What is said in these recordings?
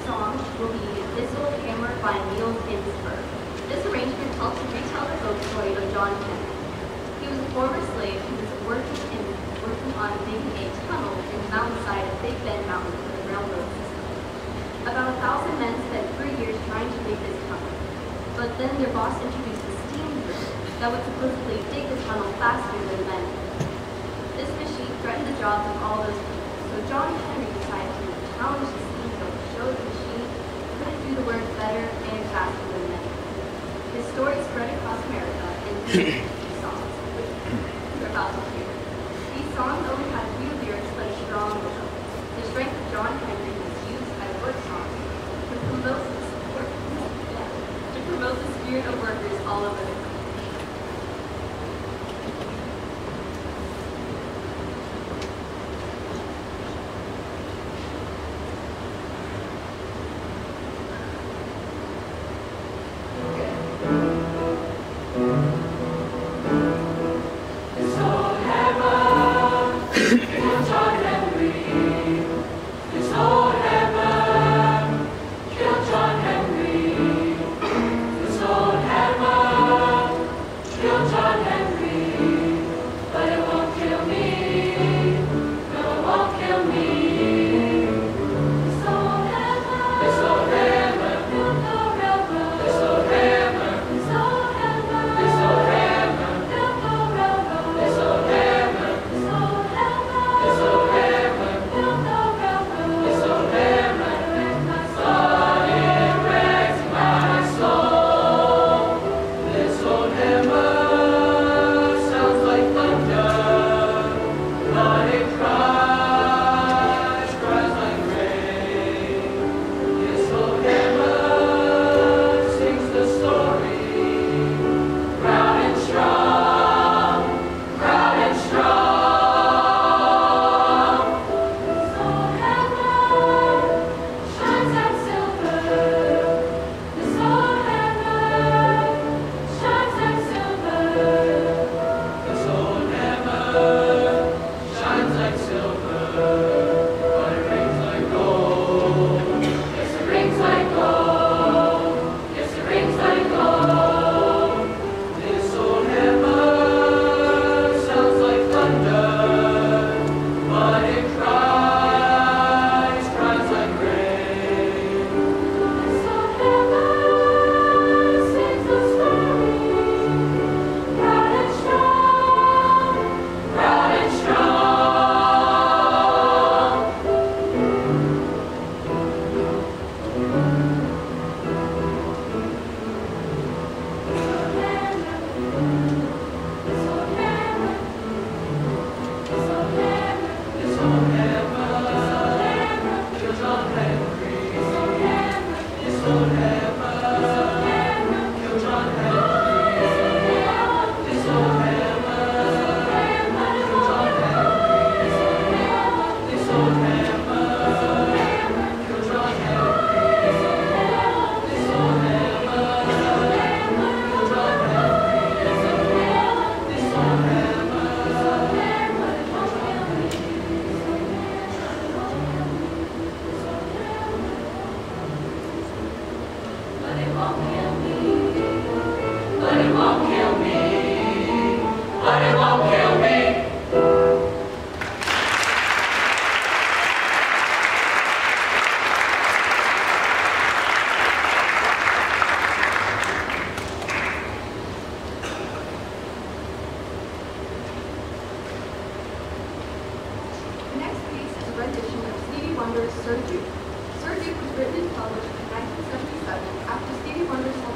song will be This Old Hammer by Ginsberg. This arrangement helps to retell the folk story of John Henry. He was a former slave who was working on making a tunnel in the mountainside of Big Bend Mountain for the railroad system. About 1,000 men spent 3 years trying to dig this tunnel. But then their boss introduced a steam drill that would supposedly dig the tunnel faster than men. This machine threatened the jobs of all those people, so John Henry decided to challenge the steam drill to show the machine couldn't do the work better and faster than men. His story spread across America and these songs, which we're about to hear. These songs only had a few lyrics but a strong will. The strength of John Henry was used as work songs to promote the spirit of workers all over the country. Sir Duke was written and published in 1977 after Stevie Wonder's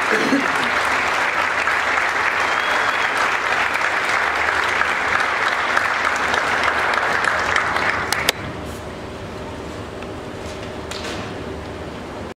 Thank you.